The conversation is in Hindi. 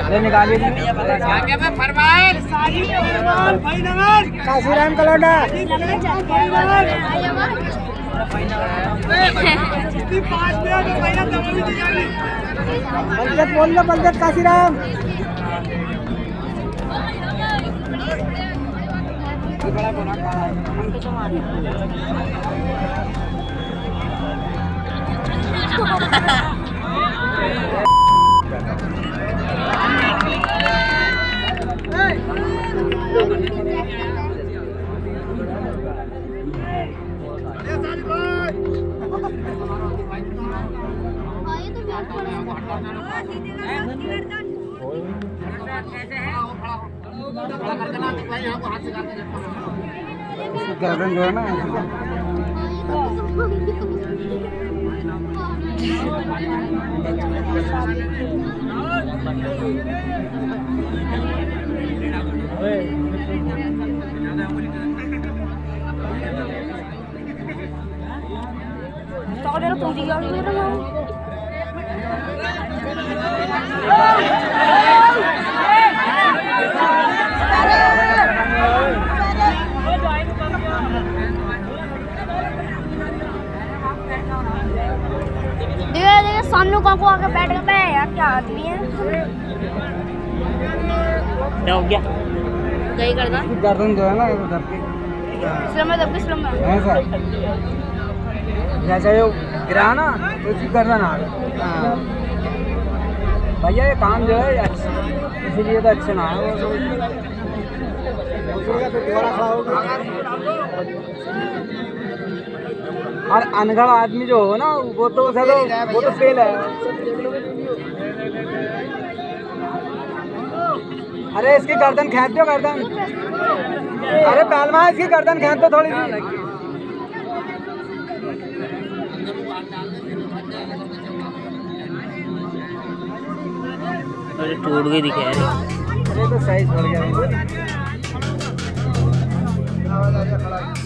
निकालिए काशीराम कलोडा बलदेव बोल लो, बलदेव काशीराम गर्दन जो है ना सामने को आके बैठ गया यार, क्या आदमी है। क्या हो गया? गई गर्दन जो है ना इधर की इस्लाम में ऐसा जैसे ये गिरा ना तो इसकी गर्दन आ गई। भैया ये काम जो है इसीलिए तो अच्छे ना है वो तो दोबारा खड़ा होगा। और अनगढ़ आदमी जो हो ना वो तो फेल है। अरे इसकी गर्दन खींच दो, गर्दन। अरे पहलवान इसकी गर्दन खींच दो थोड़ी सी। अरे टूट गई दिखे। अरे तो साइज बढ़ गया।